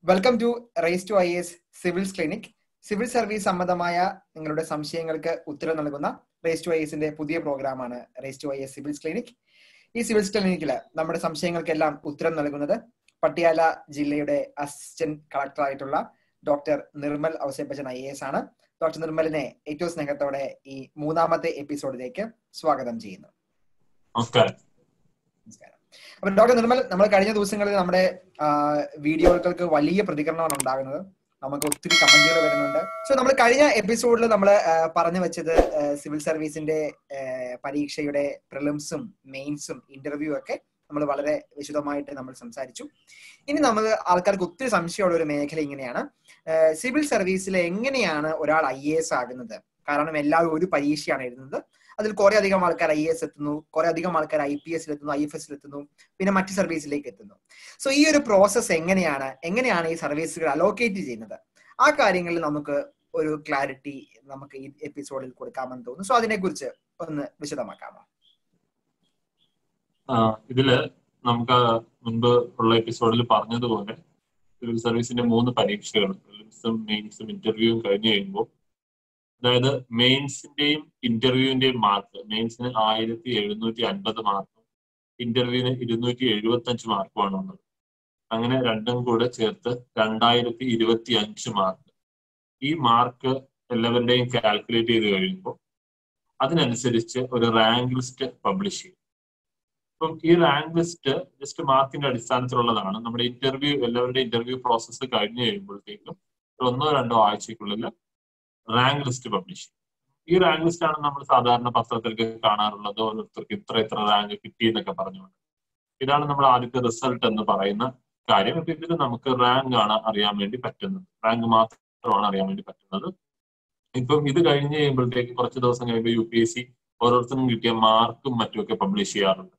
Welcome to race to IAS civils clinic. Civil service സംബന്ധമായ നിങ്ങളുടെ സംശയങ്ങൾക്ക് ഉത്തരം നൽകുന്ന റേസ് ടു IASന്റെ പുതിയ പ്രോഗ്രാമാണ് race to IAS civils clinic. ഈ സിവിൽസ് ക്ലിനിക്കിൽ നമ്മുടെ സംശയങ്ങൾക്കെല്ലാം ഉത്തരം നൽകുന്നത് പട്ടിയാല ജില്ലയുടെ അസിസ്റ്റന്റ് കളക്ടറായിട്ടുള്ള ഡോക്ടർ നിർമ്മൽ ഔസേപ്പച്ചൻ IAS ആണ്. ഡോക്ടർ നിർമ്മലിനെ ഏറ്റവും സ്നേഹത്തോടെ ഈ മൂന്നാമത്തെ എപ്പിസോഡിലേക്ക് സ്വാഗതം ചെയ്യുന്നു. നമസ്കാരം. അപ്പൊ ഡോക്ടർ നിർമ്മൽ, നമ്മൾ കഴിഞ്ഞ ദിവസങ്ങളിൽ നമ്മുടെ വീഡിയോകൾക്ക് വലിയ പ്രതികരണമാണ് ഉണ്ടാകുന്നത്. നമുക്ക് ഒത്തിരി കമന്റുകൾ വരുന്നുണ്ട്. സോ നമ്മൾ കഴിഞ്ഞ എപ്പിസോഡിൽ നമ്മൾ പറഞ്ഞു വെച്ചത് സിവിൽ സർവീസിന്റെ പരീക്ഷയുടെ പ്രിലിംസും മെയിൻസും ഇന്റർവ്യൂ ഒക്കെ നമ്മൾ വളരെ വിശദമായിട്ട് നമ്മൾ സംസാരിച്ചു. ഇനി നമ്മൾ ആൾക്കാർക്ക് ഒത്തിരി സംശയമുള്ള ഒരു മേഖല ഇങ്ങനെയാണ്, സിവിൽ സർവീസിൽ എങ്ങനെയാണ് ഒരാൾ IAS ആകുന്നത്? കാരണം എല്ലാവരും ഒരു പരീക്ഷയാണ് എഴുതുന്നത്. അതിൽ കുറെ അധികം ആൾക്കാർ IAS എത്തുന്നു, കുറെ അധികം ആൾക്കാർ IPS എത്തുന്നു, IFS എത്തുന്നു, പിന്നെ മറ്റ് സർവീസിലേക്ക് എത്തുന്നു. സോ ഈ ഒരു പ്രോസസ്സ് എങ്ങനെയാണ് ഈ സർവീസുകൾ അലോക്കേറ്റ് ചെയ്യുന്നത്? ആ കാര്യങ്ങളിൽ നമുക്ക് ഒരു ക്ലാരിറ്റി നമുക്ക് ഈ എപ്പിസോഡിൽ കൊടുക്കാമെന്ന് തോന്നുന്നു. സോ അതിനെക്കുറിച്ച് ഒന്ന് വിശദമാക്കാമോ? ഇതില് നമുക്ക് മുൻപ് ഉള്ള എപ്പിസോഡിൽ പറഞ്ഞതുപോലെ സിവിൽ സർവീസിന്റെ 3 പരീക്ഷകൾ, പ്രിലിംസും മെയിൻസും ഇന്റർവ്യൂവും കഴിഞ്ഞു കഴിയുമ്പോൾ, അതായത് മെയിൻസിന്റെയും ഇന്റർവ്യൂവിന്റെയും മാർക്ക്, മെയിൻസിന് 1750 മാർക്കും ഇന്റർവ്യൂവിന് 275 മാർക്കുമാണ് ഉള്ളത്. അങ്ങനെ രണ്ടും കൂടെ ചേർത്ത് 2025 മാർക്ക്. ഈ മാർക്ക് എല്ലാവരുടെയും കാൽക്കുലേറ്റ് ചെയ്ത് കഴിയുമ്പോൾ അതിനനുസരിച്ച് ഒരു റാങ്ക് ലിസ്റ്റ് പബ്ലിഷ് ചെയ്യും. അപ്പം ഈ റാങ്ക് ലിസ്റ്റ് ജസ്റ്റ് മാർക്കിന്റെ അടിസ്ഥാനത്തിലുള്ളതാണ്. നമ്മുടെ ഇന്റർവ്യൂ, എല്ലാവരുടെയും ഇന്റർവ്യൂ പ്രോസസ്സ് കഴിഞ്ഞു കഴിയുമ്പോഴത്തേക്കും 1-2 ആഴ്ചക്കുള്ളിൽ റാങ്ക് ലിസ്റ്റ് പബ്ലിഷ് ചെയ്യും. ഈ റാങ്ക് ലിസ്റ്റ് ആണ് നമ്മൾ സാധാരണ പത്രത്തിലേക്ക് കാണാറുള്ളത്. ഓരോരുത്തർക്ക് ഇത്ര റാങ്ക് കിട്ടി എന്നൊക്കെ പറഞ്ഞുകൊണ്ട്. ഇതാണ് നമ്മൾ ആദ്യത്തെ റിസൾട്ട് എന്ന് പറയുന്ന കാര്യം. ഇപ്പൊ ഇതിൽ നമുക്ക് റാങ്ക് ആണ് അറിയാൻ വേണ്ടി പറ്റുന്നത്, റാങ്ക് മാത്രമാണ് അറിയാൻ വേണ്ടി പറ്റുന്നത്. ഇപ്പം ഇത് കഴിഞ്ഞ് കഴിയുമ്പോഴത്തേക്ക് കുറച്ച് ദിവസം കഴിയുമ്പോൾ UPSC ഓരോരുത്തർക്കും കിട്ടിയ മാർക്കും മറ്റുമൊക്കെ പബ്ലിഷ് ചെയ്യാറുണ്ട്.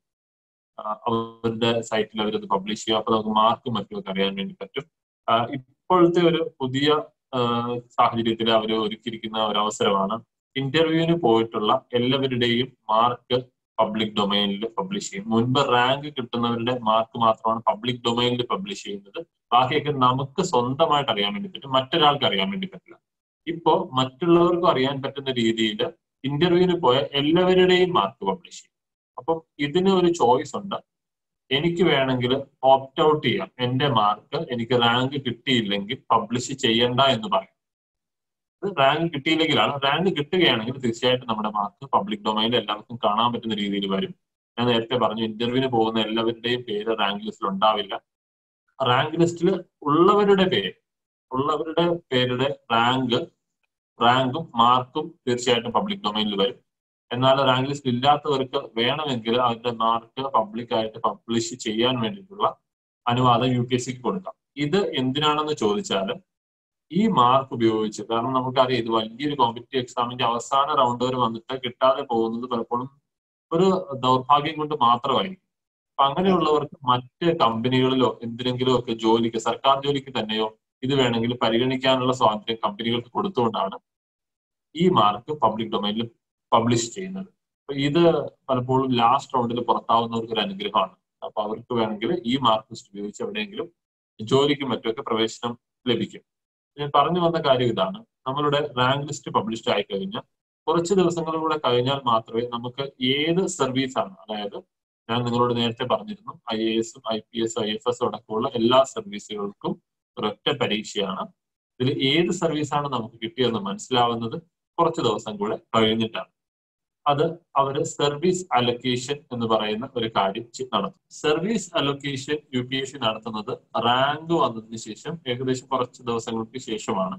അവരുടെ സൈറ്റിൽ അവരത് പബ്ലിഷ് ചെയ്യും. അപ്പൊ നമുക്ക് മാർക്കും മറ്റുമൊക്കെ അറിയാൻ വേണ്ടി പറ്റും. ഇപ്പോഴത്തെ ഒരു പുതിയ സാഹചര്യത്തിൽ അവർ ഒരുക്കിയിരിക്കുന്ന ഒരു അവസരമാണ് ഇന്റർവ്യൂവിന് പോയിട്ടുള്ള എല്ലാവരുടെയും മാർക്ക് പബ്ലിക് ഡൊമൈനിൽ പബ്ലിഷ് ചെയ്യും. മുൻപ് റാങ്ക് കിട്ടുന്നവരുടെ മാർക്ക് മാത്രമാണ് പബ്ലിക് ഡൊമൈനിൽ പബ്ലിഷ് ചെയ്യുന്നത്. ബാക്കിയൊക്കെ നമുക്ക് സ്വന്തമായിട്ട് അറിയാൻ വേണ്ടി പറ്റും, മറ്റൊരാൾക്ക് അറിയാൻ വേണ്ടി പറ്റില്ല. ഇപ്പോ മറ്റുള്ളവർക്കും അറിയാൻ പറ്റുന്ന രീതിയിൽ ഇന്റർവ്യൂവിന് പോയ എല്ലാവരുടെയും മാർക്ക് പബ്ലിഷ് ചെയ്യും. അപ്പം ഇതിന് ഒരു ചോയ്സ് ഉണ്ട്. എനിക്ക് വേണമെങ്കിൽ ഓപ്റ്റ് ഔട്ട് ചെയ്യാം. എന്റെ മാർക്ക് എനിക്ക് റാങ്ക് കിട്ടിയില്ലെങ്കിൽ പബ്ലിഷ് ചെയ്യണ്ട എന്ന് പറയും. റാങ്ക് കിട്ടിയില്ലെങ്കിലാണ്. റാങ്ക് കിട്ടുകയാണെങ്കിൽ തീർച്ചയായിട്ടും നമ്മുടെ മാർക്ക് പബ്ലിക് ഡൊമൈനിൽ എല്ലാവർക്കും കാണാൻ പറ്റുന്ന രീതിയിൽ വരും. ഞാൻ നേരത്തെ പറഞ്ഞു, ഇന്റർവ്യൂവിന് പോകുന്ന എല്ലാവരുടെയും പേര് റാങ്ക് ലിസ്റ്റിൽ ഉണ്ടാവില്ല. റാങ്ക് ലിസ്റ്റിൽ ഉള്ളവരുടെ പേരുടെ റാങ്കും മാർക്കും തീർച്ചയായിട്ടും പബ്ലിക് ഡൊമൈനിൽ വരും. എന്നാൽ റാങ്ക് ലിസ്റ്റ് ഇല്ലാത്തവർക്ക് വേണമെങ്കിൽ അവരുടെ മാർക്ക് പബ്ലിക്കായിട്ട് പബ്ലിഷ് ചെയ്യാൻ വേണ്ടിയിട്ടുള്ള അനുവാദം UPSCക്ക് കൊടുക്കാം. ഇത് എന്തിനാണെന്ന് ചോദിച്ചാൽ, ഈ മാർക്ക് ഉപയോഗിച്ച്, കാരണം നമുക്കറിയാം ഇത് വലിയൊരു കോമ്പറ്റീവ് എക്സാമിന്റെ അവസാന റൗണ്ട് വരെ വന്നിട്ട് കിട്ടാതെ പോകുന്നത് പലപ്പോഴും ഒരു ദൗർഭാഗ്യം കൊണ്ട് മാത്രമായിരിക്കും. അപ്പൊ അങ്ങനെയുള്ളവർക്ക് മറ്റ് കമ്പനികളിലോ എന്തിനെങ്കിലും ഒക്കെ ജോലിക്ക്, സർക്കാർ ജോലിക്ക് തന്നെയോ ഇത് വേണമെങ്കിൽ പരിഗണിക്കാനുള്ള സ്വാതന്ത്ര്യം കമ്പനികൾക്ക് കൊടുത്തുകൊണ്ടാണ് ഈ മാർക്ക് പബ്ലിക് ഡൊമൈനിൽ പബ്ലിഷ് ചെയ്യുന്നത്. അപ്പൊ ഇത് പലപ്പോഴും ലാസ്റ്റ് റൗണ്ടിൽ പുറത്താവുന്നവർക്ക് ഒരു അനുഗ്രഹമാണ്. അപ്പൊ അവർക്ക് വേണമെങ്കിൽ ഈ മാർക്ക് ലിസ്റ്റ് ഉപയോഗിച്ച് എവിടെയെങ്കിലും ജോലിക്കും മറ്റുമൊക്കെ പ്രവേശനം ലഭിക്കും. ഞാൻ പറഞ്ഞു വന്ന കാര്യം ഇതാണ്, നമ്മളുടെ റാങ്ക് ലിസ്റ്റ് പബ്ലിഷ് ആയി കഴിഞ്ഞാൽ കുറച്ച് ദിവസങ്ങളിലൂടെ കഴിഞ്ഞാൽ മാത്രമേ നമുക്ക് ഏത് സർവീസാണ്, അതായത് ഞാൻ നിങ്ങളോട് നേരത്തെ പറഞ്ഞിരുന്നു, IAS, IPS, IFS അടക്കമുള്ള എല്ലാ സർവീസുകൾക്കും ഒരൊറ്റ പരീക്ഷയാണ്. ഇതിൽ ഏത് സർവീസാണ് നമുക്ക് കിട്ടിയതെന്ന് മനസ്സിലാവുന്നത് കുറച്ച് ദിവസം കൂടെ കഴിഞ്ഞിട്ടാണ്. അത് അവര് സർവീസ് അലൊക്കേഷൻ എന്ന് പറയുന്ന ഒരു കാര്യം നടത്തും. സർവീസ് അലൊക്കേഷൻ UPSC നടത്തുന്നത് റാങ്ക് വന്നതിന് ശേഷം ഏകദേശം കുറച്ച് ദിവസങ്ങൾക്ക് ശേഷമാണ്.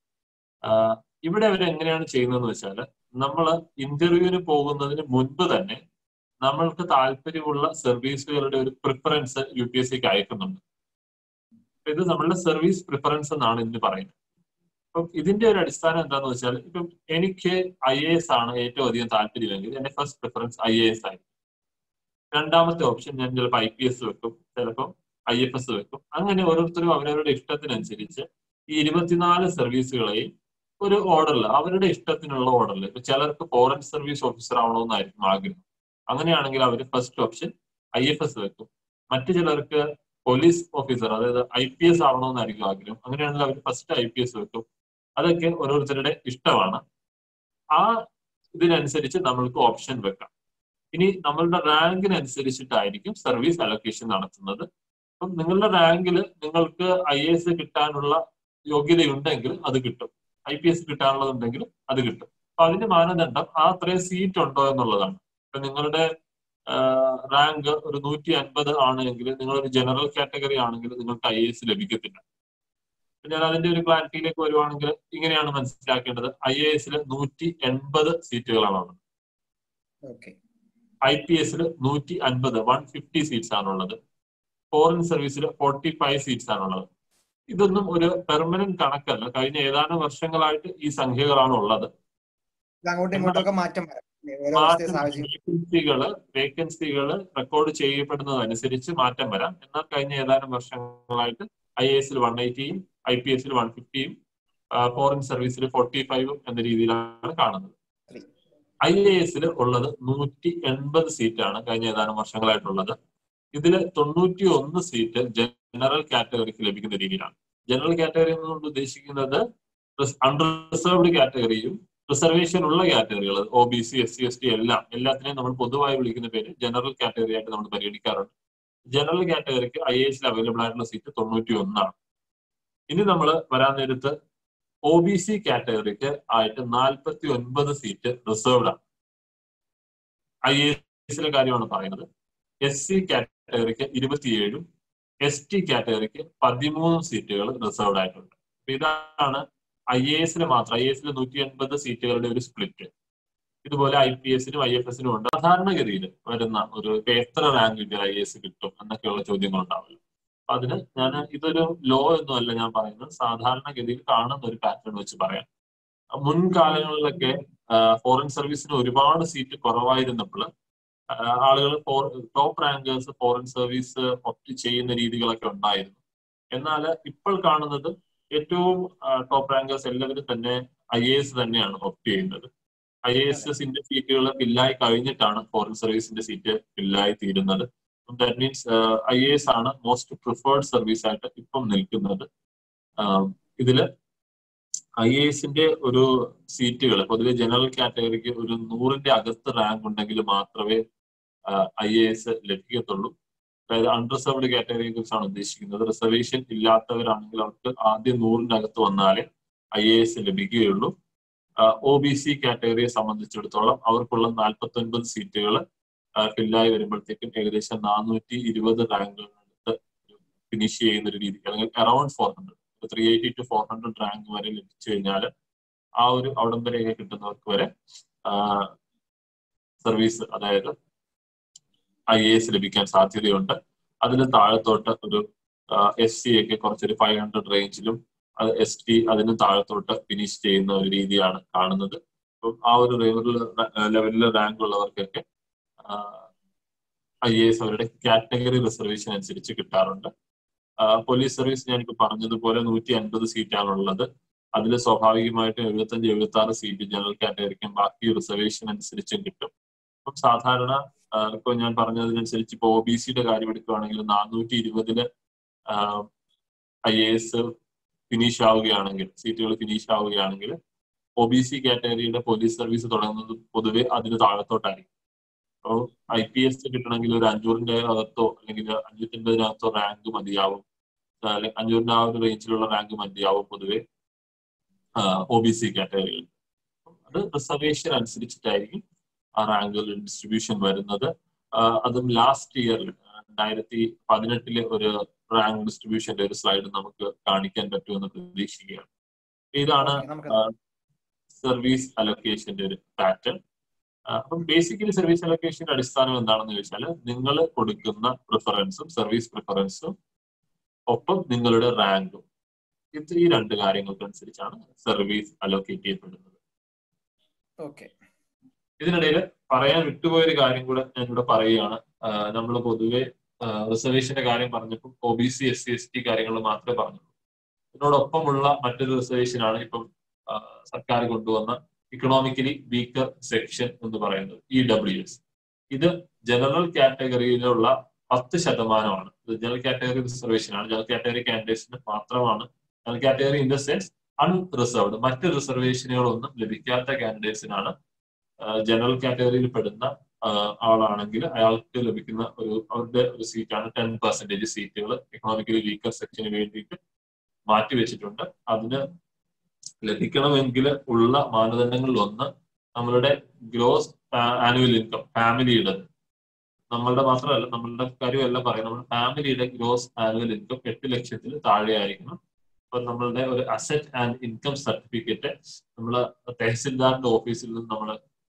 ഇവിടെ അവർ എങ്ങനെയാണ് ചെയ്യുന്നതെന്ന് വെച്ചാൽ, നമ്മൾ ഇന്റർവ്യൂവിന് പോകുന്നതിന് മുൻപ് തന്നെ നമ്മൾക്ക് താല്പര്യമുള്ള സർവീസുകളുടെ ഒരു പ്രിഫറൻസ് UPSCക്ക് അയക്കുന്നുണ്ട്. ഇത് നമ്മളുടെ സർവീസ് പ്രിഫറൻസ് എന്നാണ് ഇതിന് പറയുന്നത്. അപ്പം ഇതിന്റെ ഒരു അടിസ്ഥാനം എന്താണെന്ന് വെച്ചാൽ, ഇപ്പം എനിക്ക് IAS ആണ് ഏറ്റവും അധികം താല്പര്യമെങ്കിൽ എന്റെ ഫസ്റ്റ് പ്രിഫറൻസ് IAS ആയിരിക്കും. രണ്ടാമത്തെ ഓപ്ഷൻ ഞാൻ ചിലപ്പോൾ IPS വെക്കും, ചിലപ്പോൾ IFS വെക്കും. അങ്ങനെ ഓരോരുത്തരും അവരവരുടെ ഇഷ്ടത്തിനനുസരിച്ച് ഈ 24 സർവീസുകളെയും ഒരു ഓർഡറിൽ, അവരുടെ ഇഷ്ടത്തിനുള്ള ഓർഡറിൽ, ഇപ്പൊ ചിലർക്ക് ഫോറിൻ സർവീസ് ഓഫീസർ ആവണമെന്നായിരിക്കും ആഗ്രഹം. അങ്ങനെയാണെങ്കിൽ അവർ ഫസ്റ്റ് ഓപ്ഷൻ IFS വെക്കും. മറ്റു ചിലർക്ക് പോലീസ് ഓഫീസർ, അതായത് IPS ആവണമെന്നായിരിക്കും ആഗ്രഹം. അങ്ങനെയാണെങ്കിൽ അവർ ഫസ്റ്റ് IPS വെക്കും. അതൊക്കെ ഓരോരുത്തരുടെ ഇഷ്ടമാണ്. ആ ഇതിനനുസരിച്ച് നമ്മൾക്ക് ഓപ്ഷൻ വെക്കാം. ഇനി നമ്മളുടെ റാങ്കിനനുസരിച്ചിട്ടായിരിക്കും സർവീസ് അലൊക്കേഷൻ നടത്തുന്നത്. അപ്പം നിങ്ങളുടെ റാങ്കിൽ നിങ്ങൾക്ക് IAS കിട്ടാനുള്ള യോഗ്യതയുണ്ടെങ്കിൽ അത് കിട്ടും, IPS കിട്ടാനുള്ളതുണ്ടെങ്കിൽ അത് കിട്ടും. അപ്പൊ അതിന്റെ മാനദണ്ഡം ആ അത്രയും സീറ്റ് ഉണ്ടോ എന്നുള്ളതാണ്. ഇപ്പൊ നിങ്ങളുടെ റാങ്ക് ഒരു 150 ആണെങ്കിൽ, നിങ്ങളൊരു ജനറൽ കാറ്റഗറി ആണെങ്കിൽ നിങ്ങൾക്ക് IAS ലഭിക്കത്തില്ല. ഞാൻ അതിന്റെ ഒരു ക്ലാരിറ്റിയിലേക്ക് വരുവാണെങ്കിൽ ഇങ്ങനെയാണ് മനസ്സിലാക്കേണ്ടത്. IAS 180 സീറ്റുകളാണുള്ളത്. IPS 150 150 സീറ്റ്സ് ആണുള്ളത്. ഫോറിൻ സർവീസിൽ 45 സീറ്റ്സ് ആണുള്ളത്. ഇതൊന്നും ഒരു പെർമനന്റ് കണക്കല്ല. കഴിഞ്ഞ ഏതാനും വർഷങ്ങളായിട്ട് ഈ സംഖ്യകളാണ് ഉള്ളത്. വേക്കൻസികൾ റെക്കോർഡ് ചെയ്യപ്പെടുന്നതനുസരിച്ച് മാറ്റം വരാം. എന്നാൽ കഴിഞ്ഞ ഏതാനും വർഷങ്ങളായിട്ട് IAS 180യും IPS 150യും ഫോറിൻ സർവീസിൽ 45ഉം എന്ന രീതിയിലാണ് കാണുന്നത്. IAS ഉള്ളത് 180 സീറ്റാണ് കഴിഞ്ഞ ഏതാനും വർഷങ്ങളായിട്ടുള്ളത്. ഇതിൽ 91 സീറ്റ് ജനറൽ കാറ്റഗറിക്ക് ലഭിക്കുന്ന രീതിയിലാണ്. ജനറൽ കാറ്റഗറി എന്നുകൊണ്ട് ഉദ്ദേശിക്കുന്നത് അൺറിസർവ്ഡ് കാറ്റഗറിയും റിസർവേഷൻ ഉള്ള കാറ്റഗറികൾ, OBC SC ST എല്ലാത്തിനെയും നമ്മൾ പൊതുവായി വിളിക്കുന്ന പേര് ജനറൽ കാറ്റഗറി ആയിട്ട് നമ്മൾ പരിഗണിക്കാറുണ്ട്. ജനറൽ കാറ്റഗറിക്ക് IAS അവൈലബിൾ ആയിട്ടുള്ള സീറ്റ് 91 ആണ്. ഇനി നമ്മൾ വരാൻ നേരത്ത് OBC കാറ്റഗറിക്ക് ആയിട്ട് 49 സീറ്റ് റിസർവ്ഡ് ആണ്. IAS കാര്യമാണ് പറയുന്നത്. SC കാറ്റഗറിക്ക് 27ഉം ST കാറ്റഗറിക്ക് 13 സീറ്റുകൾ റിസർവ്ഡ് ആയിട്ടുണ്ട്. അപ്പൊ ഇതാണ് IAS മാത്രം. IAS 180 സീറ്റുകളുടെ ഒരു സ്പ്ലിറ്റ്. ഇതുപോലെ IPS IFS ഉണ്ട്. സാധാരണഗതിയിൽ വരുന്ന ഒരു എത്ര റാങ്ക് കിട്ടിയാൽ IAS കിട്ടും എന്നൊക്കെയുള്ള ചോദ്യങ്ങൾ ഉണ്ടാവില്ല. അപ്പൊ അതിന് ഇതൊരു ലോ ഒന്നുമല്ല ഞാൻ പറയുന്നത്, സാധാരണഗതിയിൽ കാണുന്ന ഒരു പാറ്റേൺ വെച്ച് പറയാം. മുൻകാലങ്ങളിലൊക്കെ ഫോറിൻ സർവീസിന് ഒരുപാട് സീറ്റ് കുറവായിരുന്നപ്പോൾ ആളുകൾ top rankers foreign service opt ചെയ്യുന്ന രീതികളൊക്കെ ഉണ്ടായിരുന്നു. എന്നാൽ ഇപ്പോൾ കാണുന്നത് ഏറ്റവും ടോപ്പ് റാങ്കേഴ്സ് എല്ലാവരും തന്നെ IAS തന്നെയാണ് ഒപ്റ്റ് ചെയ്യുന്നത്. IASന്റെ സീറ്റുകൾ ഫില്ലായി കഴിഞ്ഞിട്ടാണ് ഫോറിൻ സർവീസിന്റെ സീറ്റ് ഫില്ലായി തീരുന്നത്. ദാറ്റ് മീൻസ് IAS ആണ് മോസ്റ്റ് പ്രിഫേർഡ് സർവീസ് ആയിട്ട് ഇപ്പം നിൽക്കുന്നത്. ഇതില് IASന്റെ ഒരു സീറ്റുകൾ പൊതുവെ ജനറൽ കാറ്റഗറിക്ക് ഒരു 100ന്റെ അകത്ത് റാങ്ക് ഉണ്ടെങ്കിൽ മാത്രമേ IAS ലഭിക്കത്തുള്ളൂ. അതായത് അൺറിസർവ്ഡ് കാറ്റഗറിയെ കുറിച്ചാണ് ഉദ്ദേശിക്കുന്നത്. റിസർവേഷൻ ഇല്ലാത്തവരാണെങ്കിൽ അവർക്ക് ആദ്യം 100ന്റെ അകത്ത് വന്നാലേ IAS ലഭിക്കുകയുള്ളൂ. OBC കാറ്റഗറിയെ സംബന്ധിച്ചിടത്തോളം അവർക്കുള്ള 49 സീറ്റുകൾ ഫില്ലായി വരുമ്പോഴത്തേക്കും ഏകദേശം 420 റാങ്കുകളെടുത്ത് ഫിനിഷ് ചെയ്യുന്ന ഒരു രീതി, അല്ലെങ്കിൽ അറൌണ്ട് 400 380 to 400 റാങ്ക് വരെ ലഭിച്ചു കഴിഞ്ഞാൽ ആ ഒരു അവിടം വരെയൊക്കെ കിട്ടുന്നവർക്ക് വരെ സർവീസ്, അതായത് IAS ലഭിക്കാൻ സാധ്യതയുണ്ട്. അതിന് താഴത്തോട്ട് ഒരു SC ഒക്കെ കുറച്ചൊരു 500 റേഞ്ചിലും ST അതിന് താഴത്തോട്ട് ഫിനിഷ് ചെയ്യുന്ന ഒരു രീതിയാണ് കാണുന്നത്. അപ്പം ആ ഒരു ലെവലിൽ റാങ്ക് ഉള്ളവർക്കൊക്കെ IAS അവരുടെ കാറ്റഗറി റിസർവേഷൻ അനുസരിച്ച് കിട്ടാറുണ്ട്. പോലീസ് സർവീസ് ഞാനിപ്പോൾ പറഞ്ഞതുപോലെ 150 സീറ്റാണുള്ളത്. അതിൽ സ്വാഭാവികമായിട്ടും 75-76 സീറ്റ് ജനറൽ കാറ്റഗറിക്കും ബാക്കി റിസർവേഷൻ അനുസരിച്ചും കിട്ടും. അപ്പം സാധാരണ ഇപ്പൊ ഞാൻ പറഞ്ഞതിനനുസരിച്ച് ഇപ്പൊ OBCയുടെ കാര്യം എടുക്കുകയാണെങ്കിൽ 420 IAS ഫിനിഷ് ആവുകയാണെങ്കിൽ, സീറ്റുകൾ ഫിനിഷ് ആവുകയാണെങ്കിൽ OBC കാറ്റഗറിയുടെ പോലീസ് സർവീസ് തുടങ്ങുന്നത് പൊതുവെ അതിന് താഴത്തോട്ടായിരിക്കും. അപ്പോൾ IPS കിട്ടണമെങ്കിൽ ഒരു 500ന്റെ അകത്തോ അല്ലെങ്കിൽ 550-നകത്തോ റാങ്ക് മതിയാവും. 500ന്റെ ആ ഒരു റേഞ്ചിലുള്ള റാങ്ക് മതിയാവും പൊതുവെ OBC കാറ്റഗറിയിൽ. അത് റിസർവേഷൻ അനുസരിച്ചിട്ടായിരിക്കും ആ റാങ്കുകളുടെ ഡിസ്ട്രിബ്യൂഷൻ വരുന്നത്. അതും ലാസ്റ്റ് ഇയറിൽ 2018 ഒരു റാങ്ക് ഡിസ്ട്രിബ്യൂഷന്റെ ഒരു സ്ലൈഡ് നമുക്ക് കാണിക്കാൻ പറ്റുമെന്ന് പ്രതീക്ഷിക്കുകയാണ്. ഇതാണ് സർവീസ് അലൊക്കേഷന്റെ ഒരു പാറ്റേൺ. അപ്പം ബേസിക്കലി സർവീസ് അലൊക്കേഷന്റെ അടിസ്ഥാനം എന്താണെന്ന് ചോദിച്ചാൽ നിങ്ങൾ കൊടുക്കുന്ന പ്രിഫറൻസും സർവീസ് പ്രിഫറൻസും ഒപ്പം നിങ്ങളുടെ റാങ്കും, ഇത് ഈ 2 കാര്യങ്ങൾക്കനുസരിച്ചാണ് സർവീസ് അലൊക്കേറ്റ് ചെയ്യപ്പെടുന്നത്. ഇതിനിടയിൽ പറയാൻ വിട്ടുപോയൊരു കാര്യം കൂടെ ഞാനിവിടെ പറയുകയാണ്. നമ്മൾ പൊതുവെ റിസർവേഷന്റെ കാര്യം പറഞ്ഞപ്പോൾ OBC SC ST കാര്യങ്ങൾ മാത്രമേ പറഞ്ഞുള്ളൂ. ഇതിനോടൊപ്പമുള്ള മറ്റൊരു റിസർവേഷനാണ് ഇപ്പം സർക്കാർ കൊണ്ടുവന്ന ഇക്കണോമിക്കലി വീക്കർ സെക്ഷൻ എന്ന് പറയുന്നത് EWS. ഇത് ജനറൽ കാറ്റഗറിയിലുള്ള 10% ഇത് ജനറൽ കാറ്റഗറി റിസർവേഷൻ ആണ്. ജനറൽ കാറ്റഗറി കാൻഡിഡേറ്റ്സിന് മാത്രമാണ്. General category in the sense unreserved, മറ്റ് റിസർവേഷനുകളൊന്നും ലഭിക്കാത്ത കാൻഡിഡേറ്റ്സിനാണ് ജനറൽ കാറ്റഗറിയിൽ പെടുന്ന ആളാണെങ്കിൽ അയാൾക്ക് ലഭിക്കുന്ന അവരുടെ ഒരു സീറ്റാണ് 10% സീറ്റുകൾ എക്കണോമിക്കലി വീക്കർ സെക്ഷന് വേണ്ടിയിട്ട് മാറ്റിവെച്ചിട്ടുണ്ട്. അതിന് ലഭിക്കണമെങ്കിൽ ഉള്ള മാനദണ്ഡങ്ങളിൽ ഒന്ന് നമ്മളുടെ ഗ്രോസ് ആനുവൽ ഇൻകം, ഫാമിലിയുടെ, നമ്മളുടെ മാത്രമല്ല നമ്മളുടെ കാര്യമല്ല പറയും, നമ്മുടെ ഫാമിലിയുടെ ഗ്രോസ് ആനുവൽ ഇൻകം 8 ലക്ഷത്തിൽ താഴെ ആയിരിക്കണം. അപ്പൊ നമ്മളുടെ ഒരു അസറ്റ് ആൻഡ് ഇൻകം സർട്ടിഫിക്കറ്റ് നമ്മൾ തഹസിൽദാറിന്റെ ഓഫീസിൽ നിന്ന് നമ്മൾ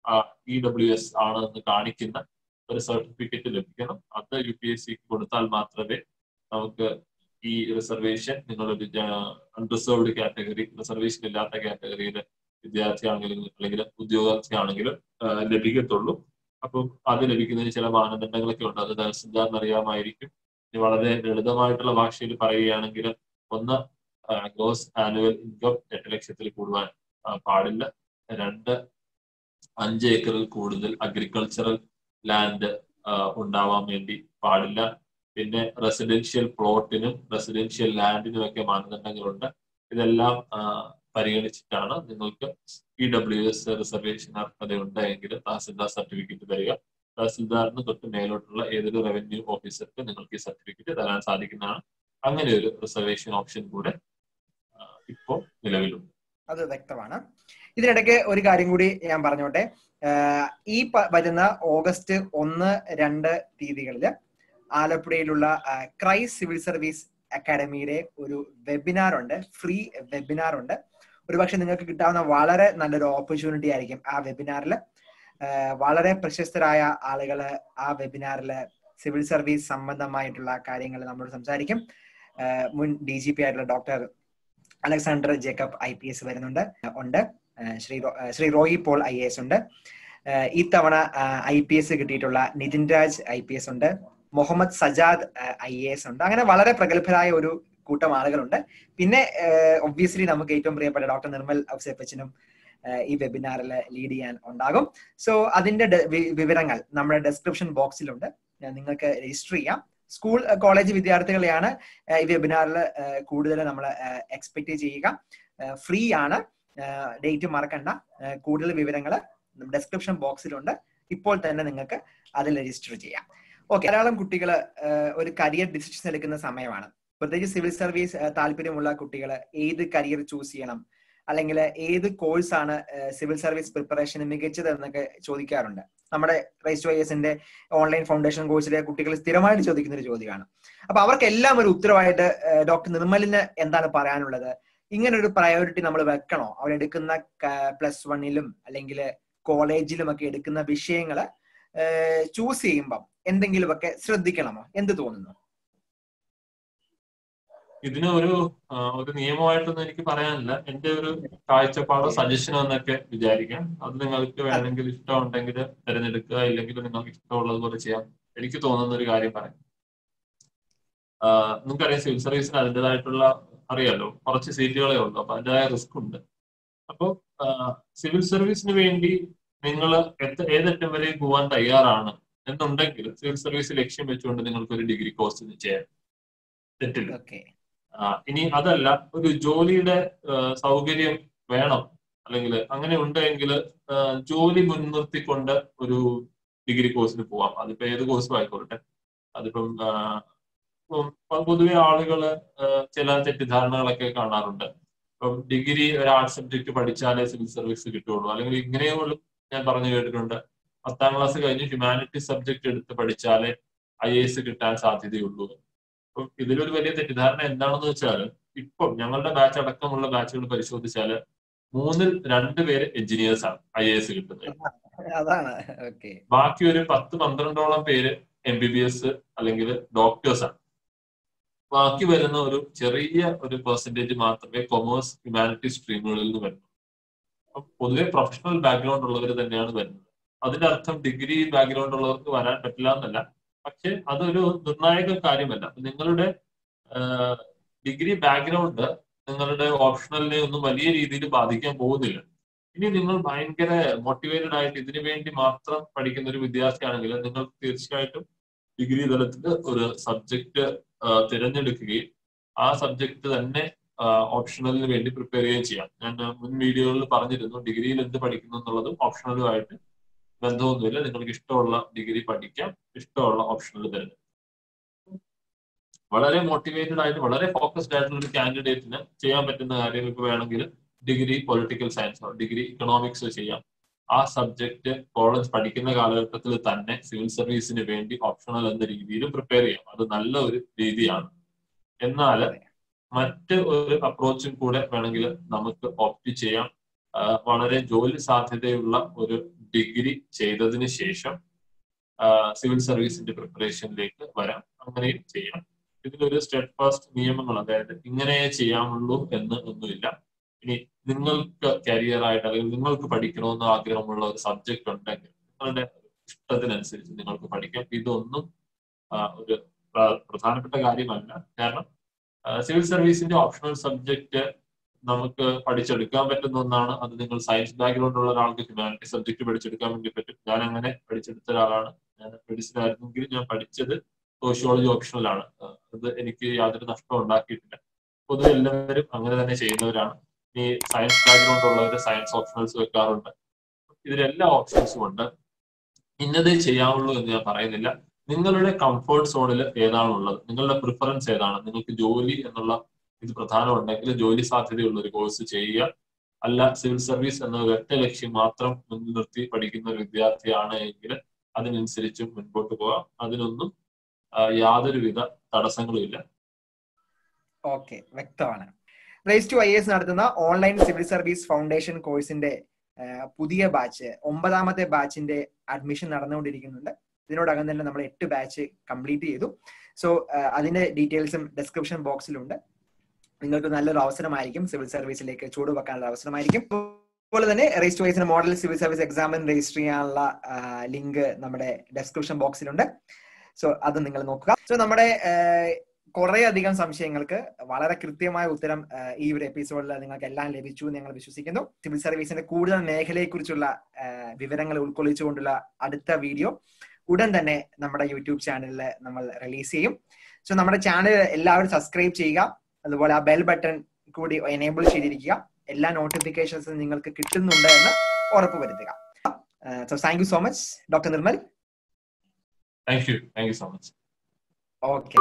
EWS ആണ് എന്ന് കാണിക്കുന്ന ഒരു സർട്ടിഫിക്കറ്റ് ലഭിക്കണം. അത് UPSCക്ക് കൊടുത്താൽ മാത്രമേ നമുക്ക് ഈ റിസർവേഷൻ, നിങ്ങളൊരു അൺറിസർവ്ഡ് കാറ്റഗറി, റിസർവേഷൻ ഇല്ലാത്ത കാറ്റഗറിയിലെ വിദ്യാർത്ഥിയാണെങ്കിലും അല്ലെങ്കിൽ ഉദ്യോഗാർത്ഥിയാണെങ്കിലും ലഭിക്കത്തുള്ളൂ. അപ്പം അത് ലഭിക്കുന്നതിന് ചില മാനദണ്ഡങ്ങളൊക്കെ ഉണ്ട്. അത് തഹസിൽദാറിന് അറിയാമായിരിക്കും. വളരെ ലളിതമായിട്ടുള്ള ഭാഷയിൽ പറയുകയാണെങ്കിൽ, ഒന്ന്, ഗ്രോസ് ആനുവൽ ഇൻകം 8 ലക്ഷത്തിൽ കൂടുവാൻ പാടില്ല. 2, 5 ഏക്കറിൽ കൂടുതൽ അഗ്രികൾച്ചറൽ ലാൻഡ് ഉണ്ടാവാൻ വേണ്ടി പാടില്ല. പിന്നെ റെസിഡൻഷ്യൽ പ്ലോട്ടിനും റെസിഡൻഷ്യൽ ലാൻഡിനും ഒക്കെ മാനദണ്ഡങ്ങളുണ്ട്. ഇതെല്ലാം പരിഗണിച്ചിട്ടാണ് നിങ്ങൾക്ക് EWS റിസർവേഷൻ അർഹതയുണ്ട് എങ്കിൽ തഹസിൽദാർ സർട്ടിഫിക്കറ്റ് തരിക. തഹസിൽദാറിന് തൊട്ട് മേലോട്ടുള്ള ഏതൊരു റവന്യൂ ഓഫീസർക്ക് നിങ്ങൾക്ക് ഈ സർട്ടിഫിക്കറ്റ് തരാൻ സാധിക്കുന്നതാണ്. അങ്ങനെ ഒരു റിസർവേഷൻ ഓപ്ഷൻ കൂടെ ഇപ്പോൾ നിലവിലുണ്ട്. അത് വ്യക്തമാണ്. ഇതിനിടയ്ക്ക് ഒരു കാര്യം കൂടി ഞാൻ പറഞ്ഞോട്ടെ. ഈ വരുന്ന ഓഗസ്റ്റ് 1, 2 തീയതികളിൽ ആലപ്പുഴയിലുള്ള ക്രൈസ്റ്റ് സിവിൽ സർവീസ് അക്കാഡമിയുടെ ഒരു വെബിനാർ ഉണ്ട്, ഫ്രീ വെബിനാർ ഉണ്ട്. ഒരുപക്ഷെ നിങ്ങൾക്ക് കിട്ടാവുന്ന വളരെ നല്ലൊരു ഓപ്പർച്യൂണിറ്റി ആയിരിക്കും. ആ വെബിനാറിൽ വളരെ പ്രശസ്തരായ ആളുകൾ ആ വെബിനാറിൽ സിവിൽ സർവീസ് സംബന്ധമായിട്ടുള്ള കാര്യങ്ങൾ നമ്മളോട് സംസാരിക്കും. മുൻ DGP ആയിട്ടുള്ള ഡോക്ടർ അലക്സാണ്ടർ ജേക്കബ് IPS വരുന്നുണ്ട്, ശ്രീ റോയി പോൾ IAS ഉണ്ട്. ഈ തവണ IPS കിട്ടിയിട്ടുള്ള നിതിൻ രാജ് IPS ഉണ്ട്, മുഹമ്മദ് സജാദ് IAS ഉണ്ട്. അങ്ങനെ വളരെ പ്രഗത്ഭരായ ഒരു കൂട്ടം ആളുകളുണ്ട്. പിന്നെ ഒബ്വിയസ്ലി നമുക്ക് ഏറ്റവും പ്രിയപ്പെട്ട ഡോക്ടർ നിർമ്മൽ ഔസേപ്പച്ചനും ഈ വെബിനാറിൽ ലീഡ് ചെയ്യാൻ ഉണ്ടാകും. സോ അതിന്റെ വിവരങ്ങൾ നമ്മുടെ ഡിസ്ക്രിപ്ഷൻ ബോക്സിലുണ്ട്, നിങ്ങൾക്ക് രജിസ്റ്റർ ചെയ്യാം. സ്കൂൾ കോളേജ് വിദ്യാർത്ഥികളെയാണ് ഈ വെബിനാറിൽ കൂടുതൽ നമ്മൾ എക്സ്പെക്ട് ചെയ്യുക. ഫ്രീ ആണ്, ഡേറ്റ് മറക്കണ്ട. കൂടുതൽ വിവരങ്ങൾ ഡിസ്ക്രിപ്ഷൻ ബോക്സിലുണ്ട്. ഇപ്പോൾ തന്നെ നിങ്ങൾക്ക് അതിൽ രജിസ്റ്റർ ചെയ്യാം. ഓക്കെ, ധാരാളം കുട്ടികൾ ഒരു കരിയർ ഡിസിഷൻ എടുക്കുന്ന സമയമാണ്. പ്രത്യേകിച്ച് സിവിൽ സർവീസ് താല്പര്യമുള്ള കുട്ടികൾ ഏത് കരിയർ ചൂസ് ചെയ്യണം, അല്ലെങ്കിൽ ഏത് കോഴ്സാണ് സിവിൽ സർവീസ് പ്രിപ്പറേഷന് മികച്ചത് എന്നൊക്കെ ചോദിക്കാറുണ്ട്. നമ്മുടെ റൈസ് ടു IASന്റെ ഓൺലൈൻ ഫൗണ്ടേഷൻ കോഴ്സിലെ കുട്ടികൾ സ്ഥിരമായിട്ട് ചോദിക്കുന്ന ഒരു ചോദ്യമാണ്. അപ്പൊ അവർക്കെല്ലാം ഒരു ഉത്തരവായിട്ട് ഡോക്ടർ നിർമ്മലിന് എന്താണ് പറയാനുള്ളത്? ഇങ്ങനെ ഒരു പ്രയോറിറ്റി നമ്മൾ വെക്കണോ? അവരെടുക്കുന്ന +1 അല്ലെങ്കിൽ കോളേജിലും ഒക്കെ എടുക്കുന്ന വിഷയങ്ങള് ചൂസ് ചെയ്യുമ്പം എന്തെങ്കിലുമൊക്കെ ശ്രദ്ധിക്കണമോ? എന്ത് തോന്നുന്നു? ഇതിന് ഒരു നിയമമായിട്ടൊന്നും എനിക്ക് പറയാനില്ല. എന്റെ ഒരു കാഴ്ചപ്പാടോ സജഷനോ എന്നൊക്കെ വിചാരിക്കാം. അത് നിങ്ങൾക്ക് വേണമെങ്കിൽ ഇഷ്ടമുണ്ടെങ്കിൽ തിരഞ്ഞെടുക്കുക, ഇല്ലെങ്കിൽ നിങ്ങൾക്ക് ഇഷ്ടമുള്ളതുപോലെ ചെയ്യാം. എനിക്ക് തോന്നുന്ന ഒരു കാര്യം പറയാം. നിങ്ങൾക്കറിയാം, സിവിൽ സർവീസിന് അതിൻ്റെതായിട്ടുള്ള അറിയാലോ, കുറച്ച് സീറ്റുകളേ ഉള്ളൂ. അപ്പൊ അതിൻ്റെതായ റിസ്ക് ഉണ്ട്. അപ്പോൾ സിവിൽ സർവീസിന് വേണ്ടി നിങ്ങൾ ഏതറ്റം വരെ പോകാൻ തയ്യാറാണ് എന്നുണ്ടെങ്കിൽ സിവിൽ സർവീസ് ലക്ഷ്യം വെച്ചുകൊണ്ട് നിങ്ങൾക്ക് ഒരു ഡിഗ്രി കോഴ്സ് ചെയ്യാം, തെറ്റില്ല. ഇനി അതല്ല, ഒരു ജോലിയുടെ സൗകര്യം വേണം, അല്ലെങ്കിൽ അങ്ങനെ ഉണ്ടെങ്കിൽ ജോലി മുൻനിർത്തിക്കൊണ്ട് ഒരു ഡിഗ്രി കോഴ്സിന് പോവാം. അതിപ്പോ ഏത് കോഴ്സും ആയിക്കോട്ടെ. അതിപ്പം പൊതുവെ ആളുകള് ചില തെറ്റിദ്ധാരണകളൊക്കെ കാണാറുണ്ട്. ഇപ്പം ഡിഗ്രി ഒരു ആർട്സ് സബ്ജക്ട് പഠിച്ചാലേ സിവിൽ സർവീസ് കിട്ടുള്ളൂ, അല്ലെങ്കിൽ ഇങ്ങനെയുള്ള ഞാൻ പറഞ്ഞു കേട്ടിട്ടുണ്ട്. 10ാം ക്ലാസ് കഴിഞ്ഞ് ഹ്യൂമാനിറ്റീസ് സബ്ജക്ട് എടുത്ത് പഠിച്ചാലേ IAS കിട്ടാൻ സാധ്യതയുള്ളൂ. അപ്പം ഇതിലൊരു വലിയ തെറ്റിദ്ധാരണ എന്താണെന്ന് വെച്ചാൽ, ഇപ്പം ഞങ്ങളുടെ ബാച്ച് അടക്കമുള്ള ബാച്ചുകൾ പരിശോധിച്ചാൽ 3ൽ 2 പേര് എഞ്ചിനീയേഴ്സ് ആണ് IAS കിട്ടുന്നത്. ബാക്കി ഒരു 10-12ഓളം പേര് MBBS അല്ലെങ്കിൽ ഡോക്ടേഴ്സ് ആണ്. ബാക്കി വരുന്ന ഒരു ചെറിയ ഒരു പെർസെന്റേജ് മാത്രമേ കൊമേഴ്സ് ഹ്യൂമാനിറ്റീസ് സ്ട്രീമുകളിൽ നിന്ന് വരുന്നു. അപ്പം പൊതുവെ പ്രൊഫഷണൽ ബാക്ക്ഗ്രൗണ്ട് ഉള്ളവർ തന്നെയാണ് വരുന്നത്. അതിന്റെ അർത്ഥം ഡിഗ്രി ബാക്ക്ഗ്രൗണ്ട് ഉള്ളവർക്ക് വരാൻ പറ്റില്ല എന്നല്ല, പക്ഷെ അതൊരു നിർണായക കാര്യമല്ല. നിങ്ങളുടെ ഡിഗ്രി ബാക്ക്ഗ്രൗണ്ട് നിങ്ങളുടെ ഓപ്ഷണലിനെ ഒന്നും വലിയ രീതിയിൽ ബാധിക്കാൻ പോകുന്നില്ല. ഇനി നിങ്ങൾ ഭയങ്കര മോട്ടിവേറ്റഡ് ആയിട്ട് ഇതിനു വേണ്ടി മാത്രം പഠിക്കുന്ന ഒരു വിദ്യാർത്ഥിയാണെങ്കിൽ നിങ്ങൾക്ക് തീർച്ചയായിട്ടും ഡിഗ്രി തലത്തിൽ ഒരു സബ്ജക്ട് തിരഞ്ഞെടുക്കുകയും ആ സബ്ജക്ട് തന്നെ ഓപ്ഷണലിന് വേണ്ടി പ്രിപ്പയർ ചെയ്യുകയും ചെയ്യാം. ഞാൻ മുൻ വീഡിയോകളിൽ പറഞ്ഞിരുന്നു, ഡിഗ്രിയിൽ എന്ത് പഠിക്കുന്നു എന്നുള്ളതും ഓപ്ഷണലുമായിട്ട് ബന്ധമൊന്നുമില്ല. നിങ്ങൾക്ക് ഇഷ്ടമുള്ള ഡിഗ്രി പഠിക്കാം, ഇഷ്ടമുള്ള ഓപ്ഷണൽ തിരഞ്ഞെടുക്കാം. വളരെ മോട്ടിവേറ്റഡ് ആയിട്ട് വളരെ ഫോക്കസ്ഡ് ആയിട്ടുള്ള ഒരു കാൻഡിഡേറ്റിന് ചെയ്യാൻ പറ്റുന്ന കാര്യങ്ങൾക്ക് വേണമെങ്കിൽ ഡിഗ്രി പൊളിറ്റിക്കൽ സയൻസോ ഡിഗ്രി ഇക്കണോമിക്സോ ചെയ്യാം. ആ സബ്ജക്ട് കോളേജ് പഠിക്കുന്ന കാലഘട്ടത്തിൽ തന്നെ സിവിൽ സർവീസിന് വേണ്ടി ഓപ്ഷണൽ എന്ന രീതിയിൽ പ്രിപ്പയർ ചെയ്യാം. അത് നല്ല ഒരു രീതിയാണ്. എന്നാൽ മറ്റ് ഒരു അപ്രോച്ചും കൂടെ വേണമെങ്കിൽ നമുക്ക് ഓപ്റ്റ് ചെയ്യാം. വളരെ ജോലി സാധ്യതയുള്ള ഒരു ഡിഗ്രി ചെയ്തതിന് ശേഷം സിവിൽ സർവീസിന്റെ പ്രിപ്പറേഷനിലേക്ക് വരാം. അങ്ങനെയും ചെയ്യാം. ഇതിലൊരു സ്റ്റെപ്പ് ഫാസ്റ്റ് നിയമങ്ങൾ, അതായത് ഇങ്ങനെ ചെയ്യാമുള്ളൂ എന്ന് ഒന്നുമില്ല. ഇനി നിങ്ങൾക്ക് കരിയർ ആയിട്ട് അല്ലെങ്കിൽ നിങ്ങൾക്ക് പഠിക്കണമെന്ന് ആഗ്രഹമുള്ള ഒരു സബ്ജക്ട് ഉണ്ടെങ്കിൽ നിങ്ങളുടെ ഇഷ്ടത്തിനനുസരിച്ച് നിങ്ങൾക്ക് പഠിക്കാം. ഇതൊന്നും ഒരു പ്രധാനപ്പെട്ട കാര്യമല്ല. കാരണം സിവിൽ സർവീസിന്റെ ഓപ്ഷണൽ സബ്ജക്ട് നമുക്ക് പഠിച്ചെടുക്കാൻ പറ്റുന്ന ഒന്നാണ്. അത് നിങ്ങൾ സയൻസ് ബാക്ക്ഗ്രൗണ്ട് ഉള്ള ഒരാൾക്ക് ഹ്യൂമാനിറ്റി സബ്ജക്ട് പഠിച്ചെടുക്കാൻ വേണ്ടി പറ്റും. ഞാൻ അങ്ങനെ പഠിച്ചെടുത്ത ഒരാളാണ്. ഞാൻ മെഡിസിൻ ആയിരുന്നെങ്കിൽ ഞാൻ പഠിച്ചത് സോഷ്യോളജി ഓപ്ഷണലാണ്. അത് എനിക്ക് യാതൊരു നഷ്ടവും ഉണ്ടാക്കിയിട്ടില്ല. പൊതുവെ എല്ലാവരും അങ്ങനെ തന്നെ ചെയ്യുന്നവരാണ്. ഈ സയൻസ് ബാക്ക്ഗ്രൗണ്ട് ഉള്ളവർ സയൻസ് ഓപ്ഷണൽസ് വെക്കാറുണ്ട്. ഇതിലെല്ലാ ഓപ്ഷൻസും ഉണ്ട്. ഇന്നതേ ചെയ്യാവുള്ളൂ എന്ന് ഞാൻ പറയുന്നില്ല. നിങ്ങളുടെ കംഫർട്ട് സോണിൽ ഏതാണുള്ളത്, നിങ്ങളുടെ പ്രിഫറൻസ് ഏതാണ്, നിങ്ങൾക്ക് ജോലി എന്നുള്ള ഇത് പ്രധാനമുണ്ടെങ്കിൽ ജോലി സാധ്യതയുള്ള ഒരു കോഴ്സ് ചെയ്യുക. അല്ല സിവിൽ സർവീസ് എന്ന ഒരൊറ്റ ലക്ഷ്യം മാത്രം മുന്നിൽ നിർത്തി പഠിക്കുന്ന ഒരു വിദ്യാർത്ഥിയാണ് എങ്കിൽ അതിനനുസരിച്ചും മുൻപോട്ട് പോകാം. അതിനൊന്നും യാതൊരുവിധ തടസ്സങ്ങളും ഇല്ല. ഓക്കെ, വ്യക്തമാണ്. റേസ് ടു IAS നടത്തുന്ന ഓൺലൈൻ സിവിൽ സർവീസ് ഫൗണ്ടേഷൻ കോഴ്സിന്റെ പുതിയ ബാച്ച് 9ാമത്തെ ബാച്ചിന്റെ അഡ്മിഷൻ നടന്നുകൊണ്ടിരിക്കുന്നുണ്ട്. ഇതിനോടകം തന്നെ നമ്മൾ 8 ബാച്ച് കംപ്ലീറ്റ് ചെയ്തു. സോ അതിന്റെ ഡീറ്റെയിൽസും ഡിസ്ക്രിപ്ഷൻ ബോക്സിലുണ്ട്. നിങ്ങൾക്ക് നല്ലൊരു അവസരമായിരിക്കും, സിവിൽ സർവീസിലേക്ക് ചൂടുവെക്കാനുള്ള അവസരമായിരിക്കും. അതുപോലെ തന്നെ race to IAS model civil service എക്സാമിന് രജിസ്റ്റർ ചെയ്യാനുള്ള ലിങ്ക് നമ്മുടെ ഡിസ്ക്രിപ്ഷൻ ബോക്സിലുണ്ട്. സോ അത് നിങ്ങൾ നോക്കുക. സോ നമ്മുടെ കുറെ അധികം സംശയങ്ങൾക്ക് വളരെ കൃത്യമായ ഉത്തരം ഈ ഒരു എപ്പിസോഡിൽ നിങ്ങൾക്ക് എല്ലാം ലഭിച്ചു എന്ന് ഞങ്ങൾ വിശ്വസിക്കുന്നു. സിവിൽ സർവീസിന്റെ കൂടുതൽ മേഖലയെക്കുറിച്ചുള്ള വിവരങ്ങൾ ഉൾക്കൊള്ളിച്ചുകൊണ്ടുള്ള അടുത്ത വീഡിയോ ഉടൻ തന്നെ നമ്മുടെ യൂട്യൂബ് ചാനലിൽ നമ്മൾ റിലീസ് ചെയ്യും. സോ നമ്മുടെ ചാനൽ എല്ലാവരും സബ്സ്ക്രൈബ് ചെയ്യുക. അതുപോലെ ആ ബെൽ ബട്ടൺ കൂടി എനേബിൾ ചെയ്തിരിക്കുക. എല്ലാ നോട്ടിഫിക്കേഷൻസും നിങ്ങൾക്ക് കിട്ടുന്നുണ്ട് എന്ന് ഉറപ്പുവരുത്തുക. So thank you so much doctor Nirmal. Thank you so much. Okay.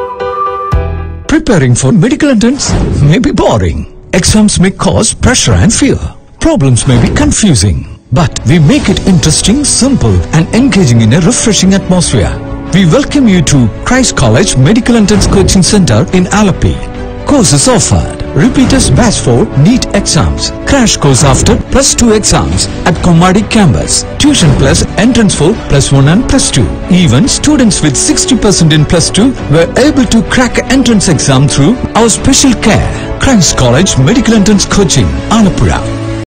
Preparing for medical entrance may be boring. Exams may cause pressure and fear. Problems may be confusing. But we make it interesting, simple and engaging in a refreshing atmosphere. We welcome you to Christ College Medical Entrance Coaching Center in Alapi. Courses offered: repeaters batch 4 NEET exams, crash course after +2 exams at Komadi campus, tuition plus entrance for +1 and +2. Even students with 60% in +2 were able to crack entrance exam through our special care. Christ College Medical Entrance Coaching, Alapura.